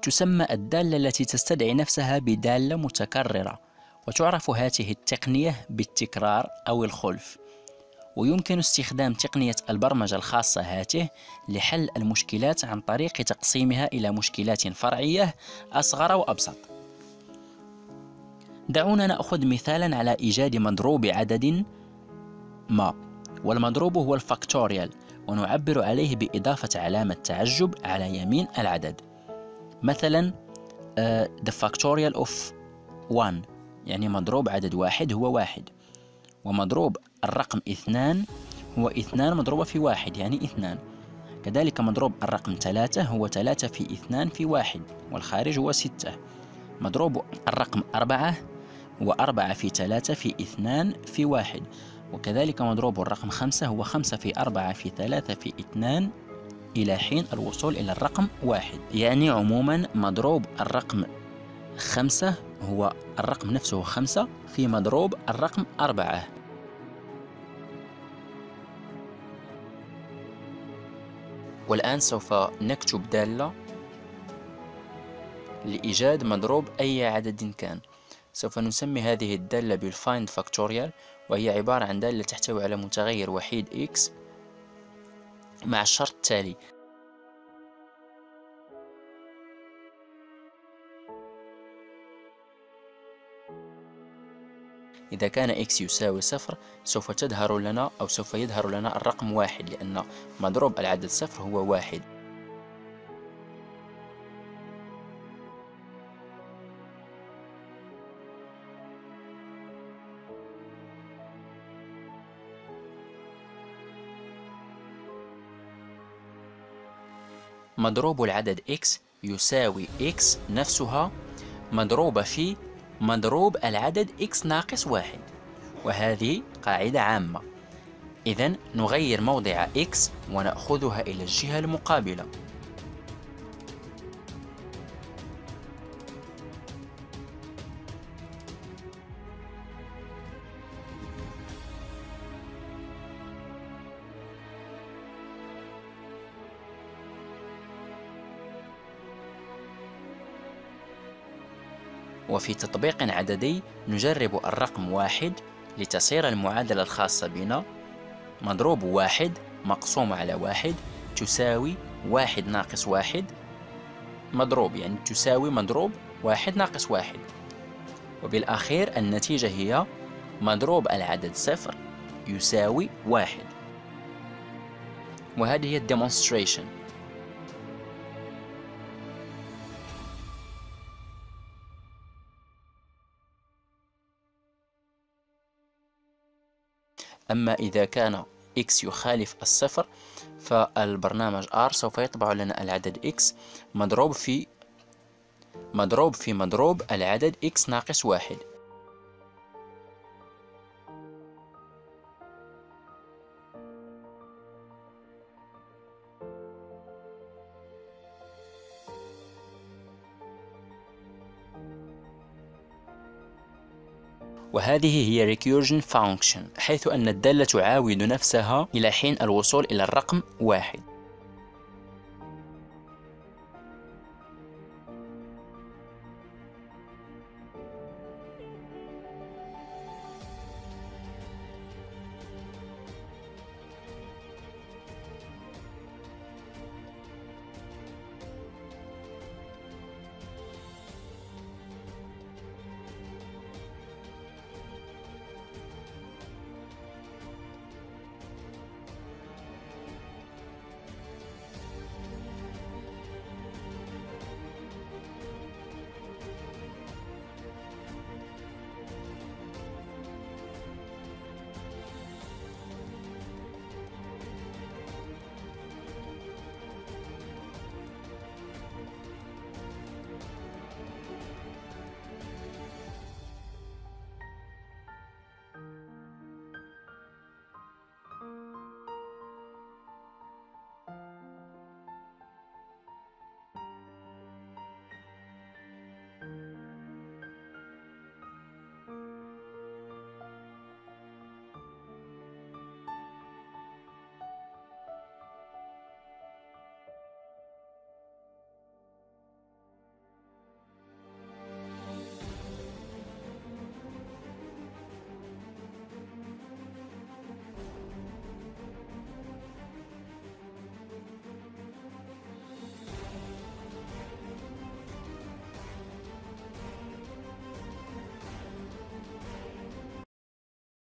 تسمى الدالة التي تستدعي نفسها بدالة متكررة، وتعرف هذه التقنية بالتكرار أو الخلف. ويمكن استخدام تقنية البرمجة الخاصة هاته لحل المشكلات عن طريق تقسيمها إلى مشكلات فرعية أصغر وأبسط. دعونا نأخذ مثالا على إيجاد مضروب عدد ما، والمضروب هو الفاكتوريال، ونعبر عليه بإضافة علامة تعجب على يمين العدد. مثلا the factorial of 1 يعني مضروب عدد واحد هو واحد، ومضروب الرقم 2 هو 2 مضروبة في واحد يعني 2. كذلك مضروب الرقم 3 هو 3 في 2 في واحد، والخارج هو 6. مضروب الرقم 4 هو 4 في 3 في 2 في واحد، وكذلك مضروب الرقم 5 هو 5 في 4 في 3 في 2 إلى حين الوصول إلى الرقم 1. يعني عموما مضروب الرقم 5 هو الرقم نفسه 5 في مضروب الرقم 4. والآن سوف نكتب دالة لإيجاد مضروب أي عدد كان. سوف نسمي هذه الدالة بالfind factorial، وهي عبارة عن دالة تحتوي على متغير وحيد x مع الشرط التالي: إذا كان x يساوي 0 سوف تظهر لنا أو سوف يظهر لنا الرقم 1، لأن مضروب العدد 0 هو 1. مضروب العدد x يساوي x نفسها مضروبة في مضروب العدد x ناقص 1، وهذه قاعدة عامة. إذن نغير موضع x ونأخذها إلى الجهة المقابلة. وفي تطبيق عددي نجرب الرقم 1 لتصير المعادلة الخاصة بنا مضروب 1 مقسوم على 1 تساوي 1 ناقص 1 مضروب، يعني تساوي مضروب 1 ناقص 1. وبالأخير النتيجة هي مضروب العدد 0 يساوي 1. وهذه هي demonstration. أما إذا كان x يخالف الصفر فالبرنامج R سوف يطبع لنا العدد x مضروب في مضروب العدد x ناقص 1. وهذه هي recursion function، حيث أن الدالة تعاود نفسها إلى حين الوصول إلى الرقم 1.